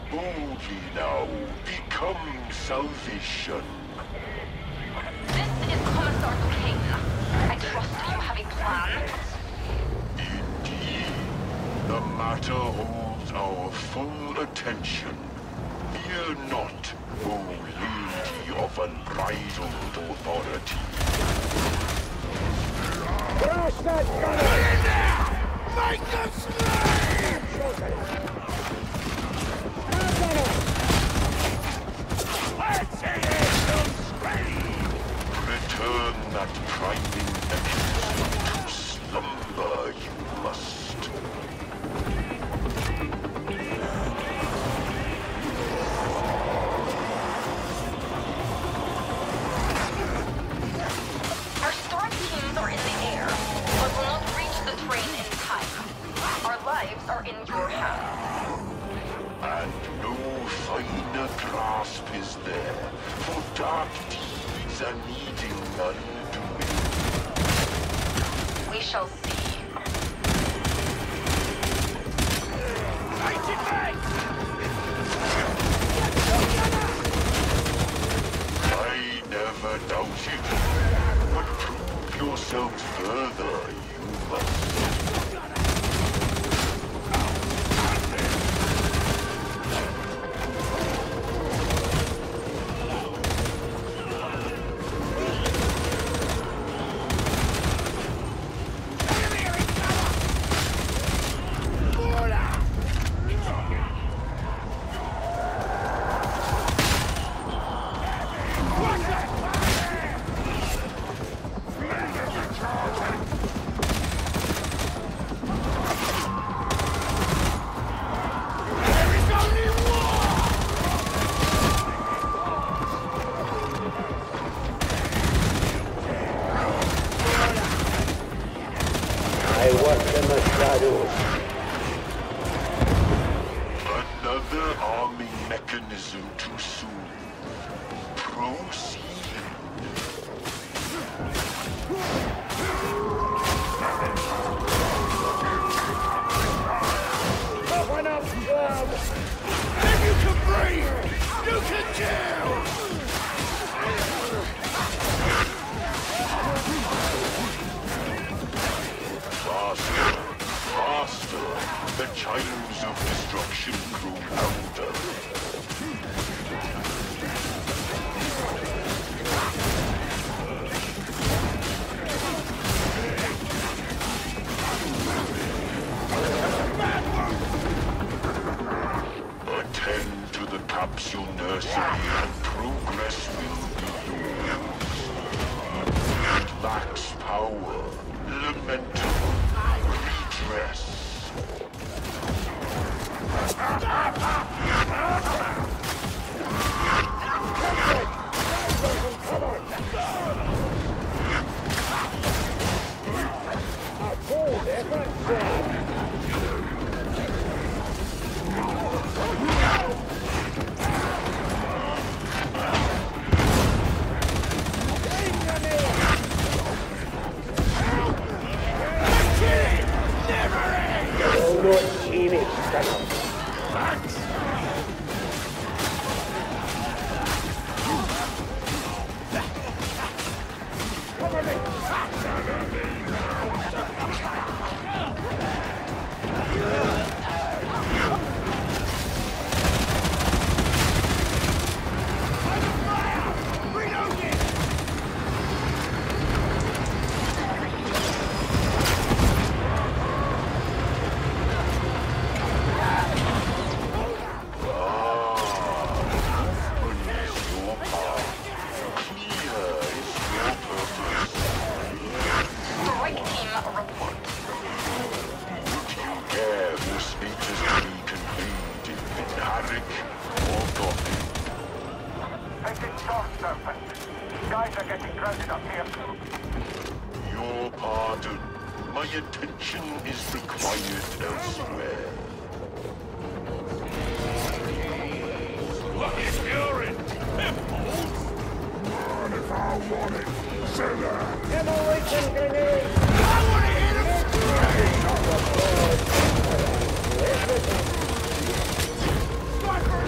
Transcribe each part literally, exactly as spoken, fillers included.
boldly now. Become salvation. This is Commissar Duquesne. I trust you have a plan. Indeed. The matter holds our full attention. Fear not, O lady of unbridled authority. Crush that gunner! Get in there! Make them slave! Let's see them scream! Return that priming nexus to slumber, you must. Our storm teams are in the air, but will not reach the train in time. Our lives are in your hands. And no finer grasp is there, for dark deeds are needing undoing. We shall see. Lighted back! I never doubted, but prove yourselves further, you must. I work in the shadows. Another arming mechanism too soon. Proceed. Open up, club! If you can breathe, you can kill! Faster, faster. The chimes of destruction grow louder. Attend to the capsule nursery and progress will be yours. It lacks power, lamentable, redress. Hold it, that's Oh, no, Genie, shut up. Strike team report. Care for speeches to be convened in Minharik or Gothic. Taking short, Serpent. Guys are getting crowded up here. Your pardon. My attention is required elsewhere. Look at urine! Pimples! Run if I want it. Say that. Demolition grenade! I want to hear them scream! Listen. Sniper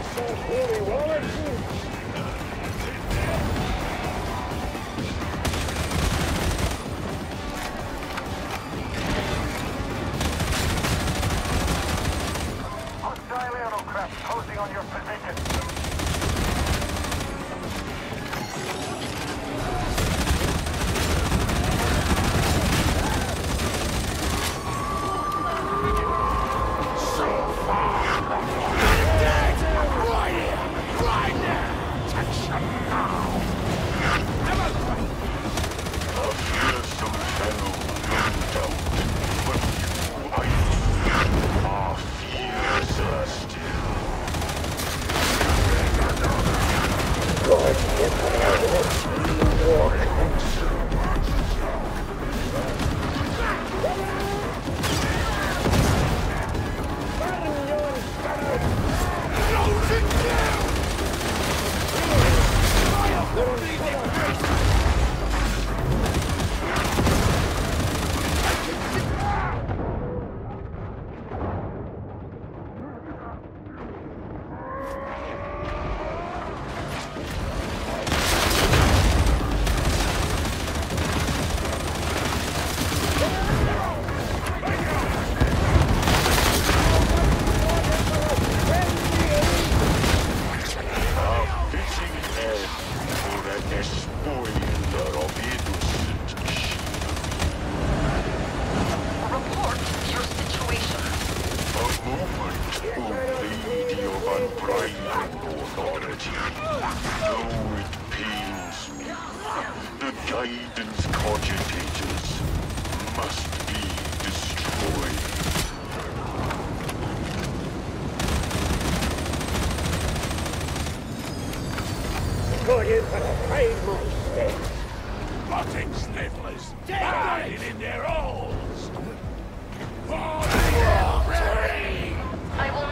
Hostile aerocraft closing on your position. Guidance cogitators must be destroyed. Going for the train, my sticks. Rotting snifflers, hiding in their holes. For the train! I will